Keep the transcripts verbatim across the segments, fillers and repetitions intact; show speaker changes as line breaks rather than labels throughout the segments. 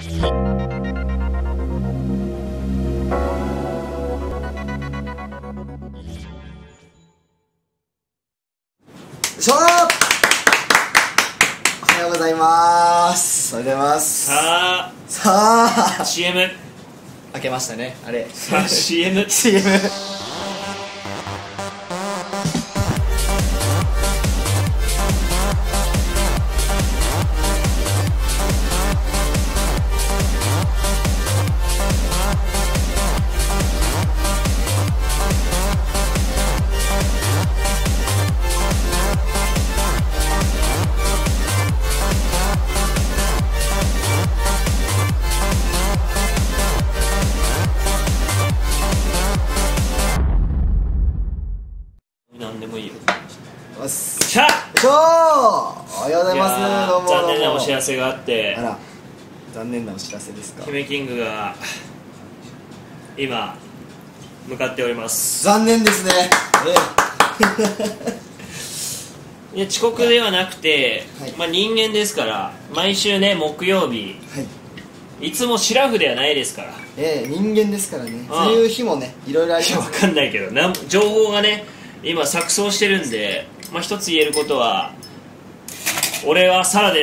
しょー、おはようございます。おはようございます。
さあ
さあ
シーエム
開けましたね。あれ
さあ シーエム
シーエム
なんでもいいよ。
し
しゃあ
ょー、おはようございます。どうもどうも。
残念なお知らせがあって、
あら、残念なお知らせですか。
姫キングが今向かっております。
残念ですね。
いや遅刻ではなくて、
はい、
まあ人間ですから毎週ね木曜日、はい、いつもシラフではないですから。
ええ、人間ですからね。そういう日もね、いろいろあります。
わかんないけど、なん情報がね今錯綜してるんで、まあ一つ言えることは、俺はサラです。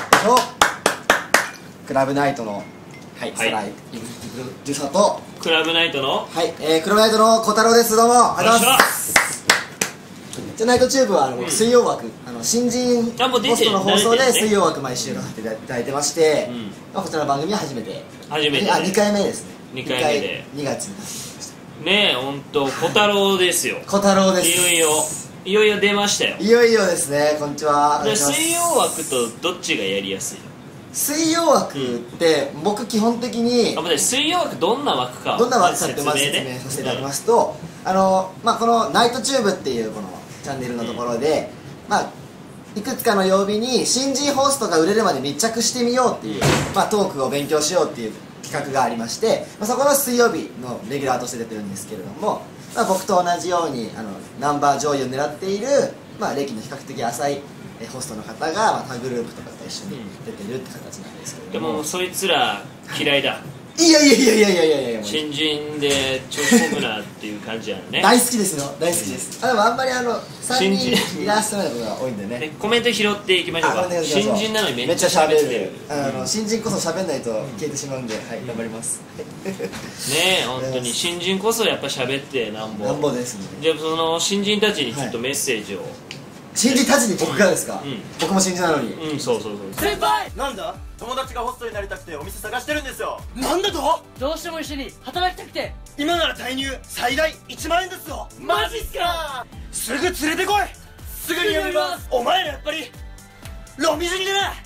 クラブナイトの、はい、サライジュサと
クラブナイトの、
はい、えー、クラブナイトの小太郎です。どうもありがとうございます。じゃナイトチューブはあの、うん、水曜枠、あの新人ホストの放送で水曜枠毎週やっていただいてまして、うん、まあ、こちらの番組は初めて
初めて、ね、
あにかいめですね。
にかいめで
にがつになってきました
ね。え、本当小太郎ですよ。
小太郎です。
いよいよいよいよ出ましたよ。
いよいよですね。こんにちは。
水曜枠とどっちがやりやすいの？
水曜枠って僕基本的に、
あ、待って、水曜枠どんな枠か
どんな枠かってまず説明させていただきますと、うん、あのまあこのナイトチューブっていうこのチャンネルのところで、うん、まあいくつかの曜日に新人ホストが売れるまで密着してみようっていう、まあ、トークを勉強しようっていう企画がありまして、まあ、そこの水曜日のレギュラーとして出てるんですけれども、まあ、僕と同じようにあのナンバー上位を狙っている、まあ、歴の比較的浅いホストの方が、まあ、他グループとかと一緒に出てるって形なんですけれども、
でもそいつら嫌いだ。
いやいやいやいやいやいやいや、
新人で調子込むなっていう感じやね。
大好きですよ、大好きです。あ、でもあんまりあのさんにんいらっしゃらないことが多いんでね。
コメント拾っていきましょうか。新人なのにめっちゃ喋ってる。
あの新人こそ喋んないと消えてしまうんで、はい、頑張ります。
ねえ、本当に新人こそやっぱ喋ってなんぼ。
なんぼですね。
じゃあその新人たちにちょっとメッセージを。
新人たちに僕がですか？僕も新人なのに。
うん、そうそうそう。
先輩、なんだ？友達がホストになりたくてお店探してるんですよ。なんだと？どうしても一緒に働きたくて。今なら退入最大いちまんえんですよ。マジっすか？すぐ連れてこい。すぐに呼びます。お前らやっぱりロミズリだな。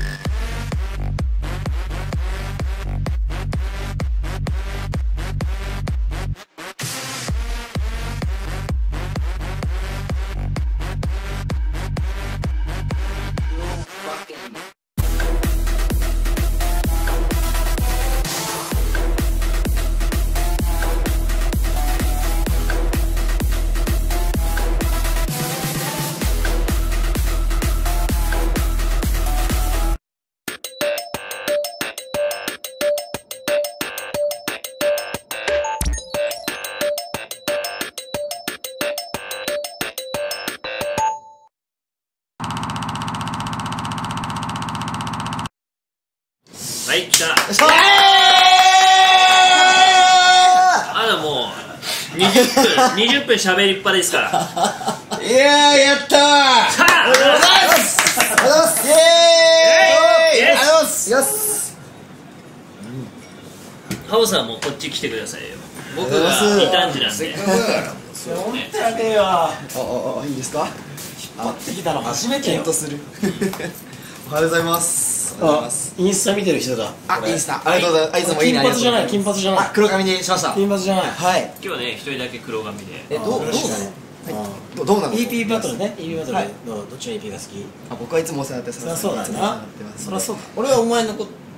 はい、来た。あだもうにじゅっぷんにじゅっぷん喋りっぱですから。
いやー、やったー。さあ、ありがとうございますありがとうございますイエーイありがとうございます。よし、
ハオさんもこっち来てくださいよ。僕が異端児なんで。
本当やべえわ。
ああ、いいですか？
引っ張ってきたの初めてよ。
検討するおはようございます。
あ、インスタ見てる人だ。
あ、インスタありがとうございます。いつもいいね。
金髪じゃない、金髪じゃない。
あ、黒髪にしました。
金髪じゃない。
はい。
今日はね、一人だけ黒髪で。
え、どう、どうなの？どどうなの？
イーピー バトルね。イーピー バトルのどっちの イーピー が好き？
あ、僕はいつもお世話になってます。
そうだな。そりゃそうだ。俺はお前のこ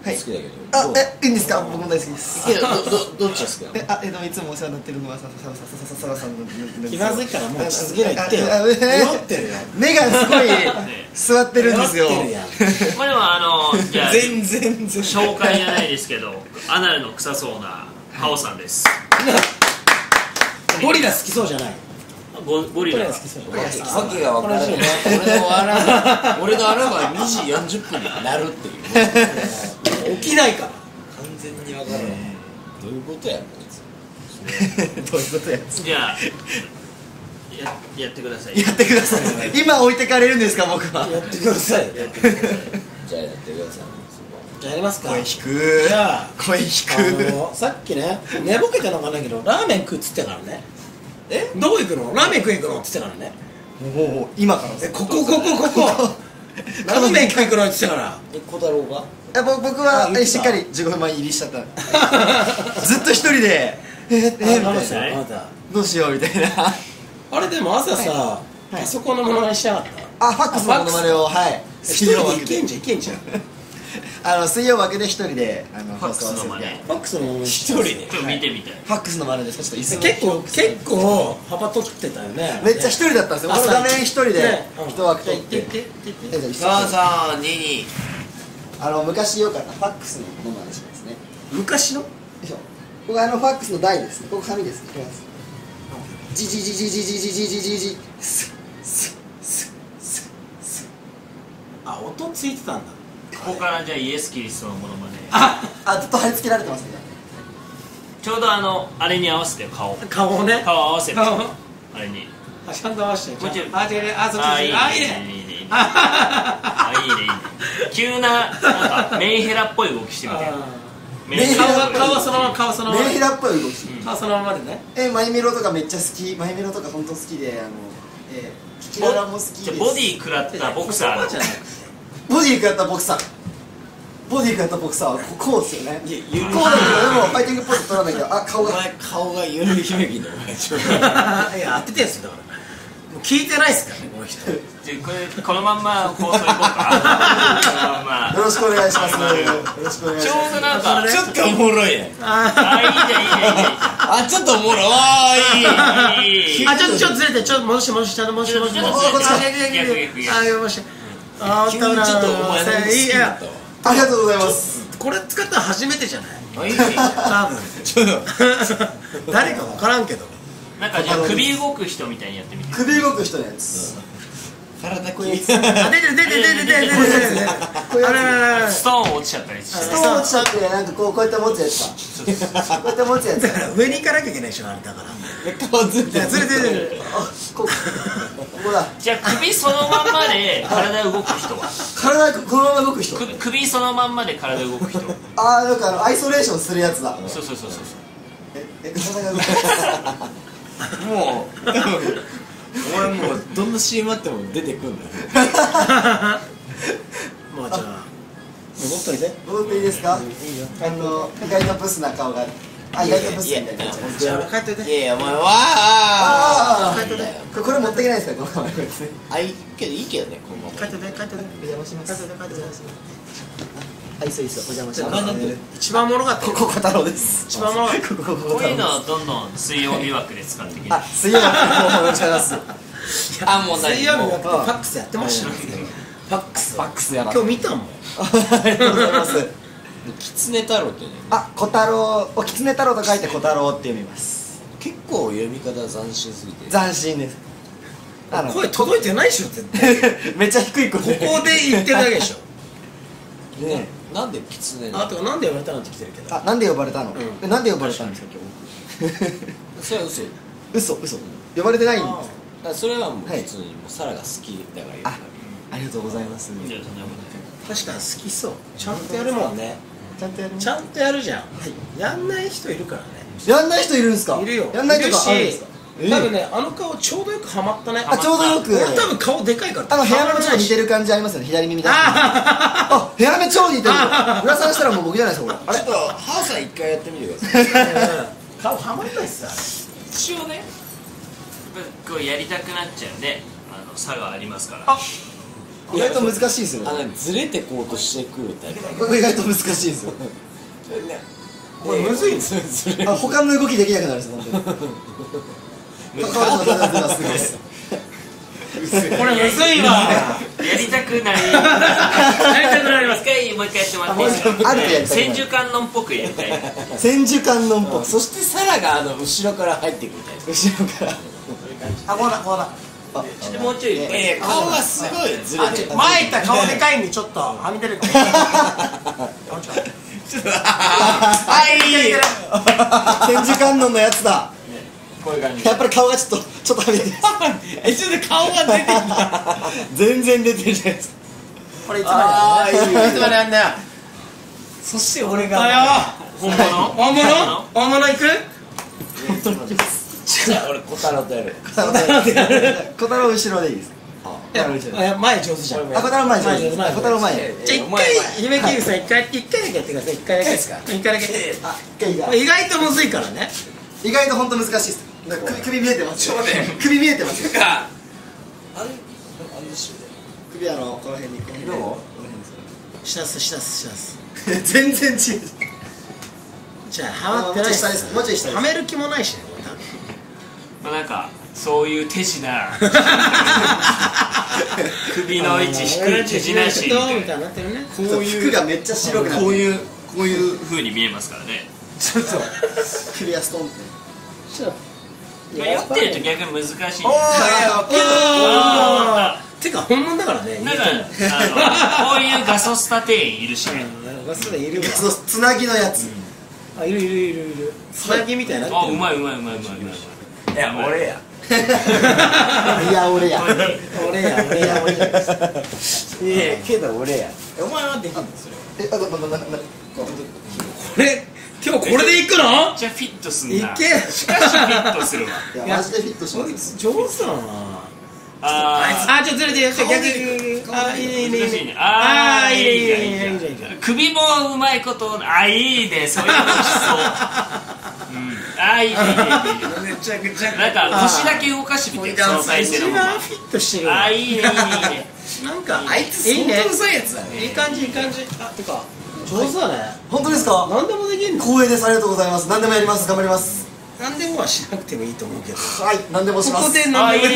はい
好きだけど。
あ
どう
えいいんですか？僕も大好きです。
けどどどどっちが好きなの？
えあえでもいつもお世話になってるのはささささささささんの
気まずいからもう続けないってよ。
ああえ
酔ってるよ。
目がすごい座ってるんですよ。
酔ってるやん。
まあでもあのじゃあ
全然全然。
紹介じゃないですけどアナルの臭そうなハオさんです。
ゴリラ好きそうじゃない。
ゴゴリラ
好きそう。
ゴリラ好き
わけが分からない。俺の穴俺の穴がにじよんじゅっぷんになるっていう。起きないから。完全に分からない。どういうことやこいつ。
どういうことや
じゃあややってください。
やってください。今置いてかれるんですか僕は。
やってください。やってください。じゃあやってください。じゃあやりますか。
声低く
じゃあ
声低く
あのさっきね寝ぼけたのかなけどラーメン食うっつってからね。えどこ行くの？ラーメン食い行くのっつってからね。
もう今から
えここここここ。ラーメン食い行くのっつってから。え小太郎が？
えぼ僕はえしっかりじゅうごふんまえ入りしちゃったずっと一人でえええみ
あ
たいな
あなた
どうしようみたいな
あれでも朝さ
い
パソコンのものまねしなかった？
あファックスのものまねをはい
一人でいけんじゃんいけんじゃん。
あの水曜枠で一人であの
ファックスの真似
ファックスのものまね一人で
ちょっと見てみたい。
ファックスの真似ですかちょっと椅子の
結構結構幅取ってたよね。
めっちゃ一人だったんですよこの画面一人で
ねうん
一枠取って
行って行って行って
えじゃあ一
さあ
つ
さあにに
あの昔よかったファックスのものまねしますねよ
昔の
いしょここあのファックスの台ですねここ紙ですねこれですじじじじじじじじじじじスッスッスッスッスッ
あ音ついてたんだ。
ここからじゃあイエス・キリストのものまね。
あずっと貼り付けられてますね
ちょうどあのあれに合わせてよ顔
顔をね
顔合わせて
顔
あれに。
あちゃんと合わせて
もうちょい
あ違うあそっち
あいいね
あいいね
いいねいいねいいねあいいねいいね急ななんかメンヘラっぽい動きしてみて。メンヘラ
顔は
っぽい
顔はそのまま顔そのまま
メンヘラっぽい動き
顔そのままでね。
えマイメロとかめっちゃ好きマイメロとか本当好きであのえキキララも好きです
じゃあボディ食らったボクサーの
じゃなくて
ボディ食らったボクサーボディ食らったボクサーはここうですよね
いやゆる
こうだけどでもファイティングポーズ取らないけどあ顔が
お前顔がゆるい姫木のお前ちょいや当ててんすよだからもう聞いてないっすからねこの人。
じゃあこれこのまんま放送いこうかこのまんま
よろしくお願いしますよろしくお願いし
ちょ
ます
うどなんか
ちょっとおもろいやん。
あいいじゃんいいじゃんいいじゃん
あちょっとおもろい。わーいい。
いい
あちょっとちょっとずれてちょっと戻して戻してちゃんと戻して戻して
ちょっと
戻して
ずれて逆逆逆
あ戻してあ急にちょっとお前のこと好きになったわ。
ありがとうございます
これ使ったの初めてじゃない
あいいね
多分ちょっと誰か分からんけど
なんかじゃあ首動く人みたいにやってみて。
首動く人のやつ
体
これ
きれい
ス
あ出てる出てる出てる出てる出てる出てる
これ
あらららら
ストーン落ちちゃったりして
トーン落ちちゃってなんかこうこうやって持つやつかこうやって持つやつ
だから上に行かなきゃいけないでしょあれだから顔ずれていやずれてるずれてる
あこここだ
じゃあ首そのまんまで体動く人は
体このまま動く人
首首そのまんまで体動く人
ああなんかあのアイソレーションするやつだ
そうそうそうそう
ええ体が動く
もう多分お前もうどんな シーエム あっても出てくんだよまあじゃあ戻っといて
戻っていいですかあの意外とブスな顔があ意外とブスみたいになっちゃう
じゃあ帰っといて
いやいやお前わ
あ
ー
帰っといて
これこれ持っていけないですかこのカメラこれですね
あいいけどいいけどねこのまま
帰っといて帰っといて
お邪魔します
帰っといて帰っといて
はいそうですお邪魔し
名前なんて
ます
一番おもろかったよ
ここ小太郎です
一番おもろかっ
ここここ
こういうの
小
をどんどん水曜日枠で使ってきて
あ水曜日もうお願いします
た
あもう何
水曜日
もう
だってファックスやってましたよファックス
ファックスやら
今日見たもん
ありがとうございます
キツネ太郎ってね
あ小太郎おきつね太郎と書いて小太郎って読みます
結構読み方斬新すぎて
斬新ですあの
声届いてないでしょ絶対
めっちゃ低い声
ここで言ってるだけでしょ
ね
なんでキツネなの
あとなんで言われたのって来てるけど
あなんで呼ばれたの
ん
えなんで呼ばれたんですか今
それは嘘
日嘘嘘呼ばれてないんです
だからそれはもう
はい
普通にもうサラが好きだから言うか
あありがとうございます
じゃあそんなこと
確かに好きそうちゃんとやるもんね
ちゃんとやる
ちゃんとやるじゃんやんない人いるからね
やんない人いるんですか
いるよ
やんないとかあるん
いるし
ですか
多分ねあの顔ちょうどよくハマったね
あちょうどよく
俺多分顔でかいから
あのヘアメもちょっと似てる感じありますよね左耳だけあヘアメ超似てる浦さんしたらもう僕じゃないですかこれあれ
ちょっとハウさん一回やってみてください
顔はまんないっす
一応ねこうやりたくなっちゃうねあの差がありますから
あ
意外と難しいですよね。
あのずれてこうとしてくるタイプ
これ意外と難しいですよ。
これむずいんですよずれ
あ、他の動きできなくなるんです本当に。高橋の技がすごいです。
これむずいわ。
やりたくない。やりたくなります。一回もう一回やってもらっていいですか。
あるとやりたい。
千手観音っぽくやりたい。
千手観音っぽく。
そしてサラがあの後ろから入ってくるみたいな
後ろから。あ、こうだこうだ。
ちょっともうちょい。
えー、顔がすごいずれてる。
前行った顔でかいんでちょっとはみ出るかも。
はい
千手観音のやつだ。
こういう感じ。
やっぱり顔がちょっとちょっとはみ出てる。
え、ちょっと顔が出てきた
全然出てるじゃないですか。
これいつま
あーいいよいつまで
で
やんだよ。そして俺が
本物？
本物？本物行く？
じゃあ俺小太郎とやる。
小太郎後ろでいいです。
いや前上手じゃん。
あ、小太郎前じゃないです。小太郎前。
じゃあ一回夢キングさん一回一回だけやってください。一回だけですか。一回だけ。
あ、一回いいか。
意外とむずいからね。
意外と本当難しいです。なんか首首見えてますよ。首見えてますよ。
かあんあんでしょ。
首あのこの辺にこの辺
どう？
この辺です
しなすしなすしなす。
全然違う。
じゃあはまってない
もうちょい下ですもうちょい下です
はめる気もないしね。
まあなんかそういう手品。首の位置低い手品師みたいな。
なってるね。
こういう服がめっちゃ白くなって。
こういうこういう風に見えますからね。
ちょっと首がストンって。
まあ酔ってると逆に難しい。
おー
あ
てか本物だからね。
ーなんかあのこういうガソスタ店員いるしね。
ガスでいるわ。
そのつなぎのやつ。
あ、いるいるいるいる。つなぎみたいになってる。
あ、うまいうまいうまいうまいうまい。
いや俺や。
いや俺や。
俺や俺や俺や。
いやけど俺や。お前はできるんですよ。
え、あ、なななな。
これ今日これでいくの？
めっちゃフィットすんな。
いけ。
しかしフィットするわ。
いやマジでフィットします。
上手だな。
あ
あ、ちょっとずれてよ。逆に。あ、いいねいいね。
難しいね。
あー、いいねいいねいいねいいね。
首もうまいこと、あ、いいね、そういうのしそう。うん、あ、いいね、いいね、いいね。
めちゃくちゃ。
なんか腰だけ動かしてみて、その体勢のまま。
一番フィットしてる。
あ、いいね、いいね、いいね。
なんか
あいつ相当うざいやつだね。
いい感じいい感じ。あ、てか上手だね。
本当ですか？
何でもできるの。
光栄です。ありがとうございます。何でもやります。頑張ります。
何でもはしなくてもいいと思うけど。
はい、何でもします。
ここで
あ、
何でも
いいね、いいね。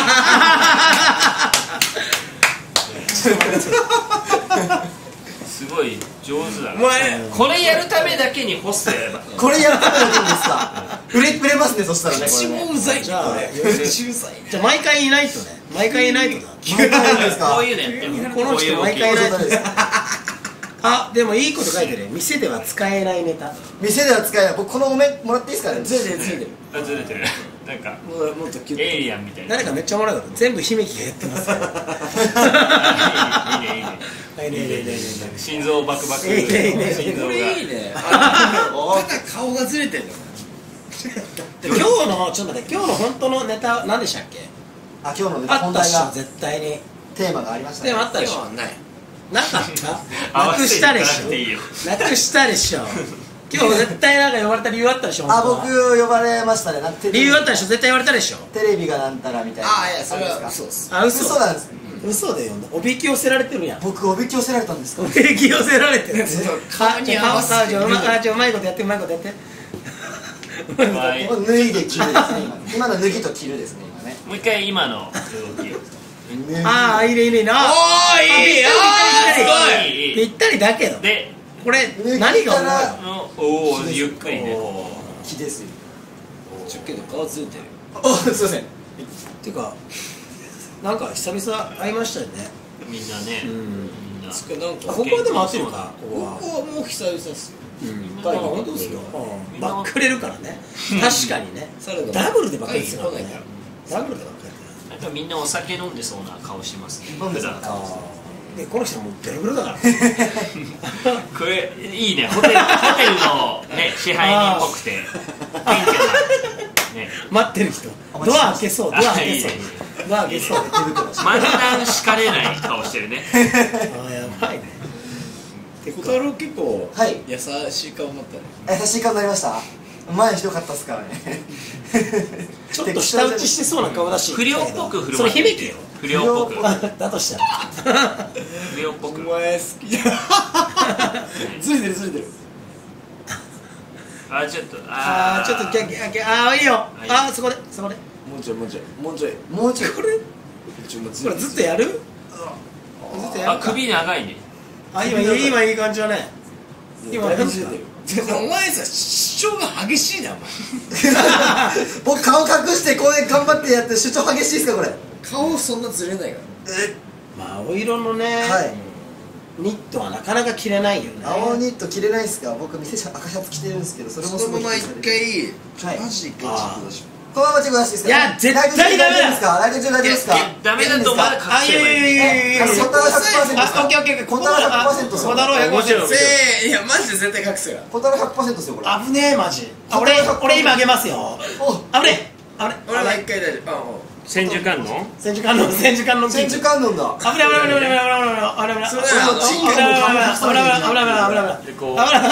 すごい上手だな。これやるためだけにホストやれば。
これやるためだけにですか？売れ売れますね。そしたらね。
一番うざいね
じゃあ
これ。うざい。
じゃあ毎回いないとね。毎回いないとだ。
急にですか？
こういうのやってみる。
この人毎回いないと。
です。
あ、でもいいこと書いてる。店では使えないネタ。
店では使えない。僕このお面もらっていいですかね？
ずれてるずれてる。
あ、ずれてる。なんか
もうもっとキュッと。
エイリアンみたいな。
誰かめっちゃおもろいから全部姫木がやってますよ。
いいね、いいね、いいね。
はいねねねねね。
心臓バクバク。
いいねいいね
心臓が。
これいいね。あただ顔がずれてるの。
で今日のちょっと待って今日の本当のネタ何でしたっけ？
あ、今日のね
あったっしょ
本題が
絶対に。
テーマがありましたね。
でもあったでしょ。
今日はない。
なかった
合
なく
わせていかな
したでし
くていいよ。
ょなくしたでしょ今日絶対なんか呼ばれた理由あったでしょ
あ、
本当は
僕呼ばれましたね。なんかテレビ
理由あったでしょ絶対言われたでしょ
テレビがなんたらみたいな。
あいやそれは
あれですか？
嘘です。
あ嘘
嘘なんです。
嘘で呼んだおびき寄せられてるやん
僕おびき寄せられたんですか？
おびき寄せられてる
顔に合わせて
あじゃあうまあじゃあうまいことやってうまいことやって
はい
脱いで着るですね。今今の脱ぎと着るですね。今ね。
もう一回今の動きを。
ああいいねいいねいいな
おーいい。あーすごい。
いい
ぴったりだけど
で、
これ何が思う
のおおゆっくりね。
着ですよ。
ちょけど顔ずれてる。
お、すいません。
っていうかなんか久々会いましたよね
みんなね。
うん
みんな。
つかなんか
あここはでも合ってるかここ
こ
は
こはもう久々っすよ。
うん、あ本当ですよ、うん、バックれるからね確かにね
サラダも
ダブルでバックれてるからね
来ないから
ダブルでバックれてる
なんかみんなお酒飲んでそうな顔してますね。
飲んでそうな
普段
ああでこの人もうベロベロだから
これいいね。ホテルホテルのね支配人っぽくて謙虚なね。
待ってる人ドア開けそうドア開けそう
あいいね
ドア開けそう手袋して
漫談しかれない顔してるね。
ああやばいね
小太郎結構
はい
優しい顔になったね。
優しい顔になりました。前ひどかったっすからね。
ちょっと舌打ちしてそうな顔だし
不良っぽく振る
それ
舞って
響きよ
不良っぽく
だとしたら
不良っぽく
お前好きじゃんずれてるずれてる
あちょっと
あーちょっとギャギャギャあーいいよ
い
あーそこでそこで
もうちょいもうちょいもうちょい
もうちょい
これ
ちょもう
これずっとやるずっとやるか
あ首長いね
あ今いい今いい感じだね今
だいぶずれてるお前さ主張が激しいなお前
僕顔隠してこれ頑張ってやって主張激しいですかこれ。
顔そんなずれないから
まあ青色のね
はい
ニットはなかなか着れないよね
青ニット着れないっすか。僕店じゃ赤シャツ着てるんですけどそれもすごい
そのまま一回
はい
マジで一回チェック出しよ
このままチェック出していいですか。
いや絶対ダメだ
ライト中大丈夫ですか。ライト中大丈夫ですか。
ダメだとまだ
あい
隠せばいい
やいやいやいやいや
え小太郎ひゃくパーセントですか。
あオッケーオッケーオッケー
小太郎ひゃくパーセントですよ。
小太郎ひゃくパーセント
もちろん
せーいやマジで絶対隠すよ
小太郎ひゃくパーセントですよこれ。
危ねえマジあ俺俺今あげますよ
お
危ねえあれ
俺は一回大丈夫あも
千手観音
千手観音千手観音
千手観音だ。
危ない危ない危ない危ない危ない危ない危ない
それは
チンゲンの顔隠さないといけない。
危ない危ない危ない危ない
でこう
危ない危ない危ない危ない危ない危ない危ない危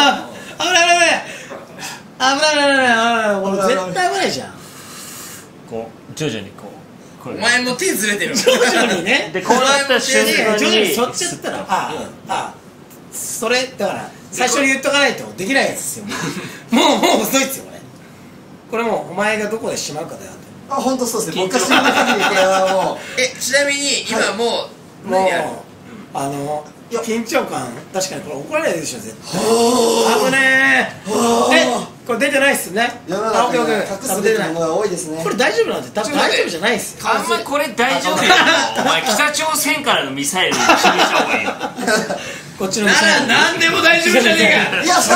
ない危ない絶対危ないじゃん
こう徐々にこうこれ
うお前も手ずれてる
徐々にね
でこうなった瞬間
徐々に
に
そっちやったらああああそれだから最初に言っとかないとできないやつですよもうもう遅いっすよこれこれもうお前がどこでしまうかだよ
あ本当そうですね。僕が知らない限りこれはも
えちなみに今もう
もう
何やる
あの
いや
緊張感確かにこれ怒られるでしょ絶対危ねええこれ出てないっすね
う世の
あオッケーオッケ
中に
ー
隠すべきものが多いですね。
これ大丈夫なんて多分大丈夫じゃないっすよ
あんまこれ大丈夫よお前北朝鮮からのミサイルに決めちゃおうがいいよ
こっちのミサイル
なんでも大丈夫じゃねえか
いやさ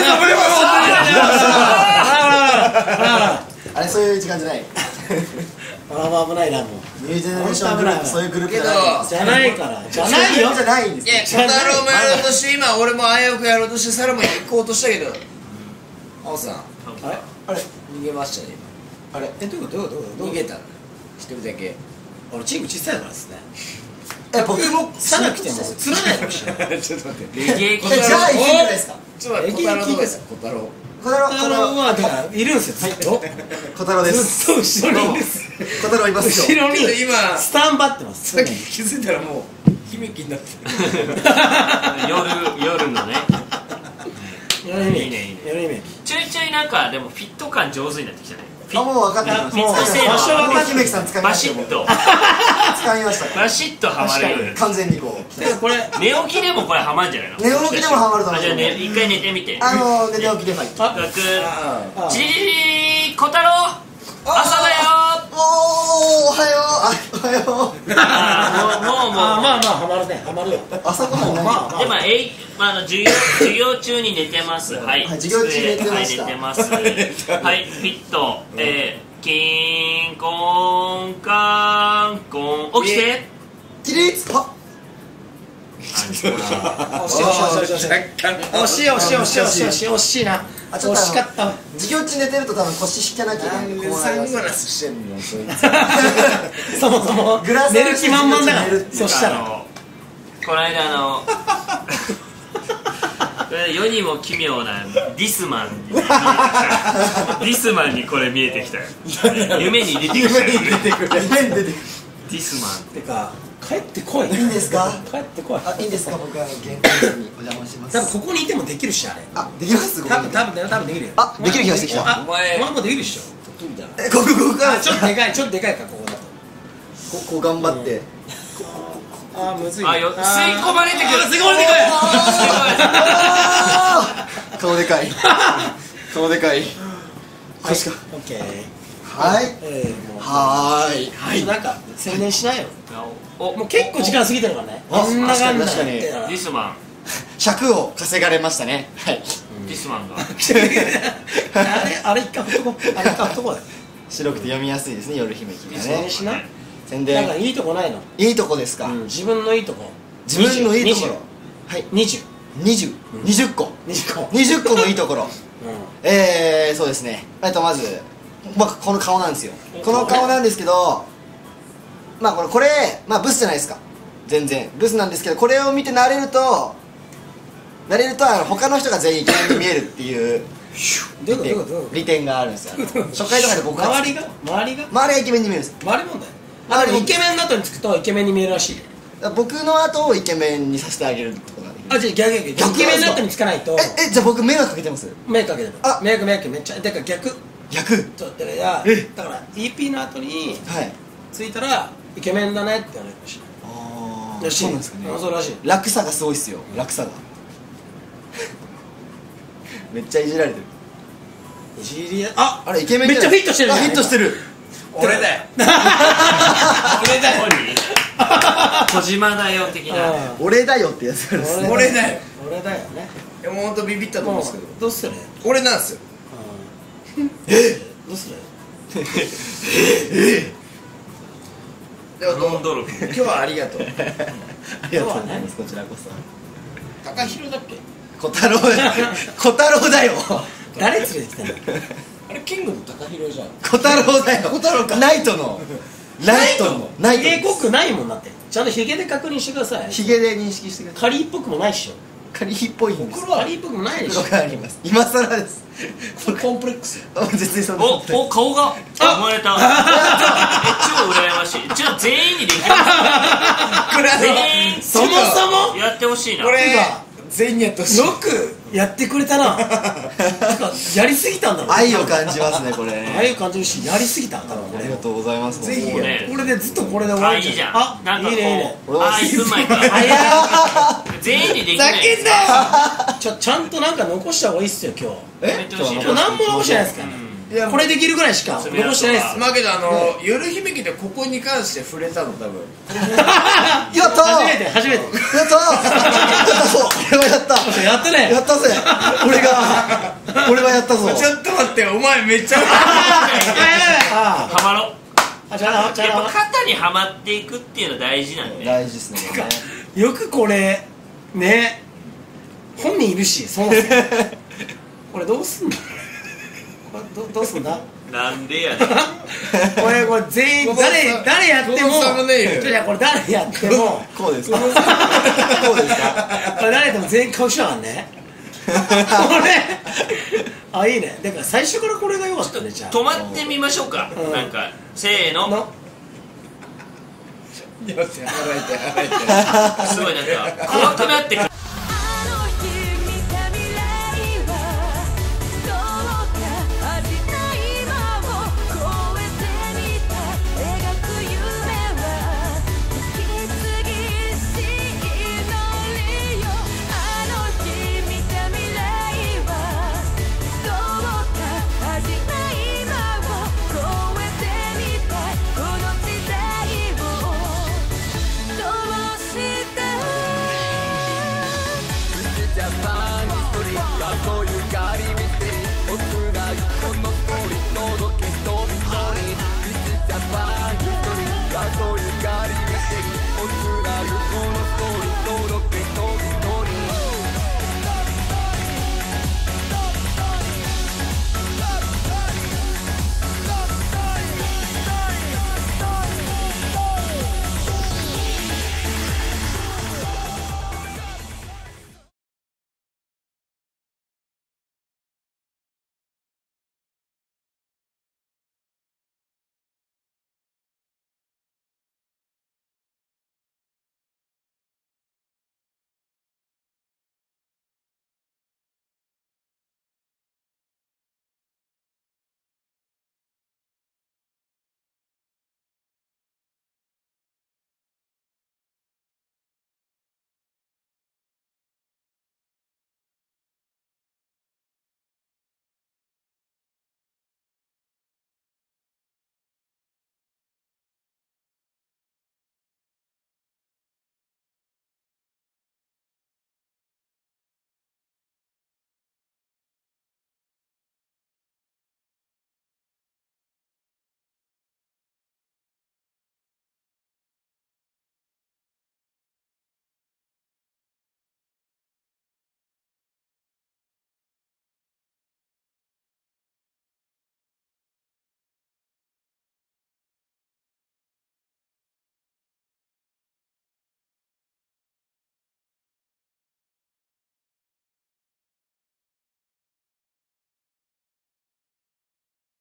ああれそういう時間じゃない。
あ危ないなもう
ニュージェネレーショングループそういうグループじゃないんです。
じゃないからじゃないよ
じゃないんです
いや小太郎もやろうとして今俺も危うくやろうとしてサラも行こうとしたけど真央さん
あれ
あれ
逃げましたね
あれ
えどういうことどういうことどういうこと
逃げた一人だけ
俺チーム小さいからですね
え僕も
さなくても釣らないかもしれない
ちょっと待って
レゲエ
えじゃあいけないですか。
ちょっと待って小太郎どうですか小太郎
小太郎
小太郎はだからいるんですよずっと
小太郎です。
ずっと後ろにいるんです
小太郎いますよ。
後ろに
けど今
スタンバってます
さっき気づいたらもう悲劇になってる
夜夜のね
夜に
いいねいいね
夜に
ちょいちょいなんかでもフィット感上手になってきたねフィ
あもう分かってます。
もう
フィット性
場所は
もう姫木さん使いま
バ
したよ。
シッと
使いましたから。
バシッとハマるよね
完全にこう。
でこれ
寝起きでもこれハマるんじゃないの
寝起きでもハマると思う
あじゃあ、ね、一回寝てみて
あの寝て起きでファイト。
あ
学
あ
チリリリ小太郎朝だよ
おーおはようあおはよう。
あーもうもうもう
あまあまあハマるねハマるよ
朝ごはん何？
まあまあ
でまあえいまあ、あの授業授業中に寝てますはい、
はい授業中寝てました
はい寝てますはいフィットえー、キンコンカンコン起きて
起立は
惜しい惜しい惜しい惜しい惜しい惜しい惜しい惜しい惜しいな
あちょっとあの
惜しかった
授業中寝てると多分腰引かなきゃいけないんでこうなります
サングラスしてんのそいつ
そもそも
グラス
寝る気満々だから
寝るって
そしたら
あのこの間あの世にも奇妙なディスマンに見えてきたディスマンにこれ見えてきたよ夢に出てきたよ
夢に出てくる夢に出てくる。
ディスマン
てか帰ってこい
いいんですか？
帰ってこい
あいいんですか？僕は玄関室にお邪魔します。
多分ここにいてもできるしあれ
あできますここに。
多分多分多分できるよ
あできる気がしてきた。
あ
お前
お前もできるでしょ
えここここから
あちょっとでかいちょっとでかいかここだと
ここう頑張って。
あーむずい
あよ吸い込まれてくる
吸い込まれてくる
あー顔でかい。顔でかい。腰か。
オッケー
はい。
えーもう
はーい。
はいなんか宣伝しないよ
お
もう結構時間過ぎてるからね
あ
こんな感じ
確かに
だから
ディスマン
尺を稼がれましたね。はい。
ディスマンが
あれあれ一回ほっとこうあれ一回ほっとこうだよ
白くて読みやすいですね夜姫きがね。
宣伝しな
宣伝。
なんかいいとこないの
いいとこですか。
うん自分のいいとこ
自分のいいところ。はい。
にじゅう
二十二十個。
にじゅっこ
二十個のいいところ。
う
えー、そうですね。えっとまず僕この顔なんですよ。この顔なんですけど、まあこれこれまあブスじゃないですか。全然ブスなんですけど、これを見て慣れると慣れるとあの他の人が全員イケメンに見えるっていう
どういうことどういうこと
利点があるんですよ。初回とかで僕が
周りが周りが
周りがイケメンに見えるんです。
周り問題あ、でもイケメンの後につくとイケメンに見えるらしい。
僕の後をイケメンにさせてあげるところができる。
あ、じゃあ逆逆逆イケメンの後につかないと
ええじゃあ僕迷惑かけてます。
迷惑かけてる。
あ
迷惑迷惑めっちゃだから逆
逆。
そうだから
え
だから イーピー の後に
はい。
ついたらイケメンだねって言われるらしい。
あ
らしい
そうなんですかね。
あそうらしい。
楽さがすごいっすよ。楽さが。めっちゃいじられてる。
いじりあ
あれイケメン
めっちゃフィットしてるじゃん
あフィットしてる。
俺だよ俺だよ
小島だよ的な。
俺だよってやつがですね。
俺だよ
俺だよね。
いやもうほんとビビったと思うんですけど
どうする
俺なんですよ
どうする
でもどう
ノンドルフィン。
今日はありがとう
ありがとうございます。こちらこそ。
高弘だっけ
小太郎だよ。小太郎だよ。
誰連れてきたの
あれキングの高弘じゃん
小太郎だよ。小太郎か。ナイトの。ナイトの。ナイトです。
ヒゲ濃くないもんだってちゃんとヒゲで確認してください。
ヒゲで認識してくださ
カリーっぽくもないっしょ。
い。カリーっぽいんです。
カリーっぽくもないでしょ。
黒があります。今更です。
コンプレックス。
絶対そんな
お
ことない。
お顔が生まれた。え超羨ましい。じゃあ全員にできる。全員
そもそも
やってほしいな。
これ全員にやってほしい
よくやってくれたな。てかやりすぎたんだろう。
愛を感じますねこれ。
愛を感じるしやりすぎたんだろうこれ。
ありがとうございます。
ぜひ
もうね
これでずっとこれで終わ
あ
る
いいじゃん。
あ
なんかこ
いいねいいね。
うあいく前か。
あや
全員にできない。
ふざけんなよ
ちょちゃんとなんか残した方がいいっすよ今日。
え
今日は
今日何も残してないですから。
いや
これできるぐらいしか残してないです。
まあけどあの夜姫家でここに関して触れたの多分
やったー。
初めて初めて。
やったー。やったぞ。俺はやった。
やったね。
やったぜ。俺が俺はやったぞ。
ちょっと待ってお前めっちゃ
あ
はまろう。
あ、じゃあじゃ
やっぱ
あ
肩にはまっていくっていうの大事なんで。
大事ですね。これね
よくこれね本人いるしそもそもこれどうすんのこれどどうすんだ
なんでやねん。
これこれ全員誰誰やっても
このサムネイル
じゃあこれ誰やっても
こうですか。こうですか。
これ誰やっても全員顔一緒なんねこれあいいねだから最初からこれが良かったねじゃあ
止まってみましょうか。
うん
なんかせーの。
の
よし払えて払えて
すごいなんか怖くなってくる。